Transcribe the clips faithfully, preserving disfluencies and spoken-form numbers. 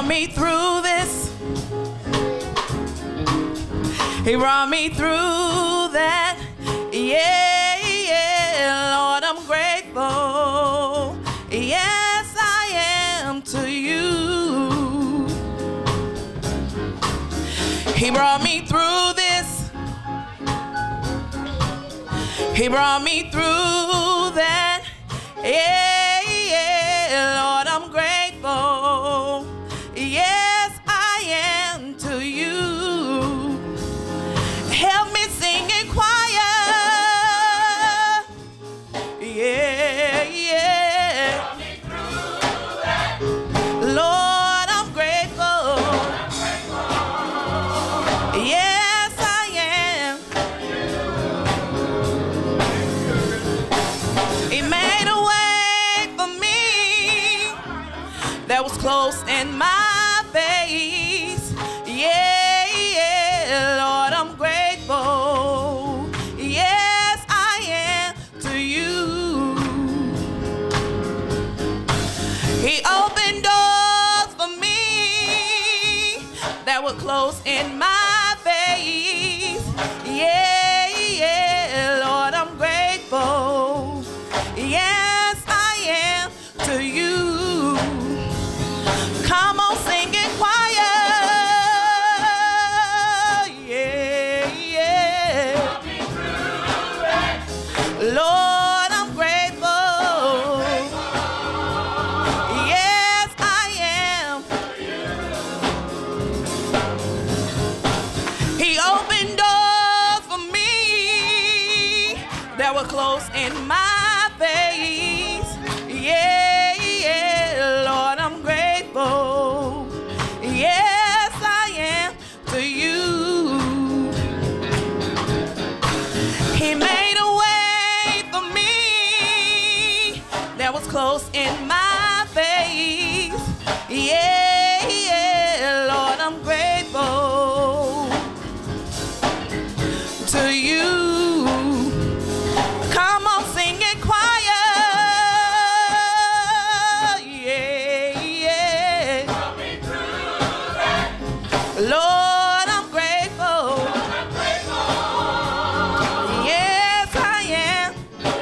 me through this. He brought me through that. Yeah, yeah, Lord, I'm grateful. Yes, I am to you. He brought me through this. He brought me through that. Yeah, yeah, Lord, I'm grateful. Yes, I am to you. Help me sing in choir. Yeah, yeah. Help me through that. Lord, I'm grateful. I'm grateful. Yes, I am. He made a way for me that was close in my face. Yeah, yeah, Lord, I'm grateful. Yes, I am to you. He opened doors for me that were close in my face. Yeah, yeah, Lord, I'm grateful. Yes, I am to you. Come on, sing it choir. Yeah, yeah. Lord, I'm grateful. Yes, I am. He opened doors for me that were close in my face. Yeah, yeah, Lord, I'm grateful. Yes, I am to you. He made a way for me that was close in my face. Yeah, yeah, Lord, I'm grateful to you. Come on, sing it choir. Yeah, yeah. Lord, I'm grateful. Yes, I am.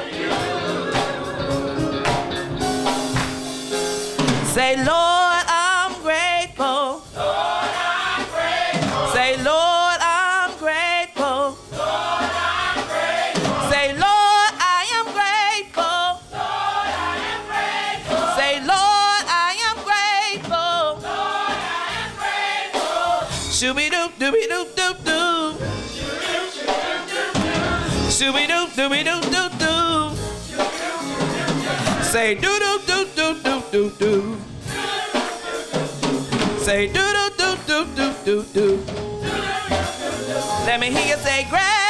Say, Lord, I'm grateful. Say, Lord, I'm grateful. Say, Lord, I am grateful. Say, Lord, I am grateful. Shooby doop dooby doop doop doop. Shooby doop dooby doop doop doop. Say doo doo doo doo doo doo doo. Say doo doo doo doo doo doo doo. Let me hear you say, great.